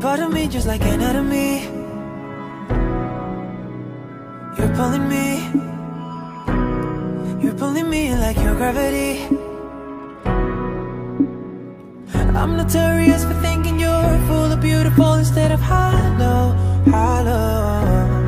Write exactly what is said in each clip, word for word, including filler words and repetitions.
part of me just like anatomy. You're pulling me, you're pulling me like your gravity. I'm notorious for thinking you're full of beautiful instead of hollow, hollow.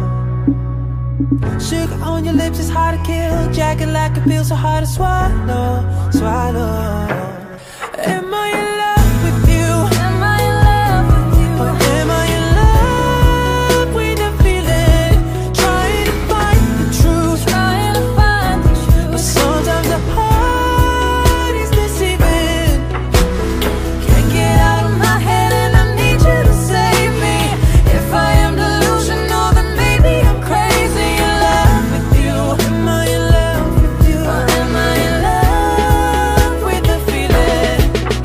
Sugar on your lips is hard to kill, jagged like a pill, so hard to swallow, swallow. Am I in love with you? Am I in love with you? Or am I in love with the feeling? Trying to find the truth, trying to find the truth, but sometimes the heart is deceiving. Can't get out of my head and I need you to save me. If I am delusional, then maybe I'm crazy in love with you. Am I in love with you? Or am I in love with the feeling?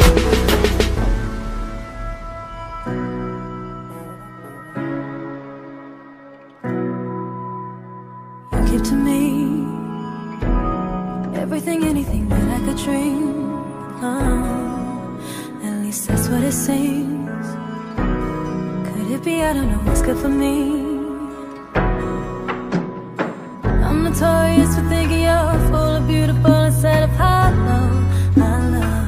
You give to me everything, anything that I could dream. Oh, at least that's what it seems. Could it be I don't know what's good for me? I'm notorious for thinking you're full of beautiful instead of hollow, hollow.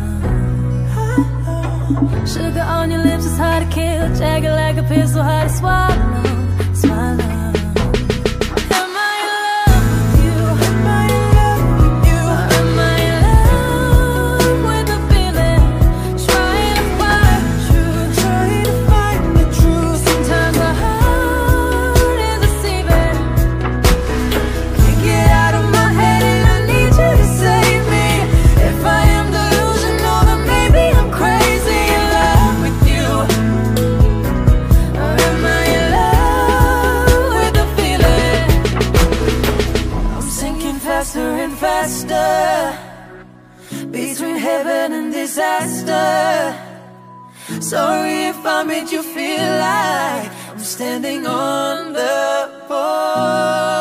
Sugar on your lips is hard to kill, jagged like a pistol, hard to swallow, swallow. Am I in love with you? Am I in love with you? Or am I in love with the feeling? Trying to find the truth, trying to find the truth. Sometimes my heart is deceiving. Can't get out of my head and I need you to save me. If I am delusional, then maybe I'm crazy in love with you. Or am I in love with the feeling? I'm sinking faster and faster between heaven and disaster. Sorry if I made you feel like I'm standing on the pole.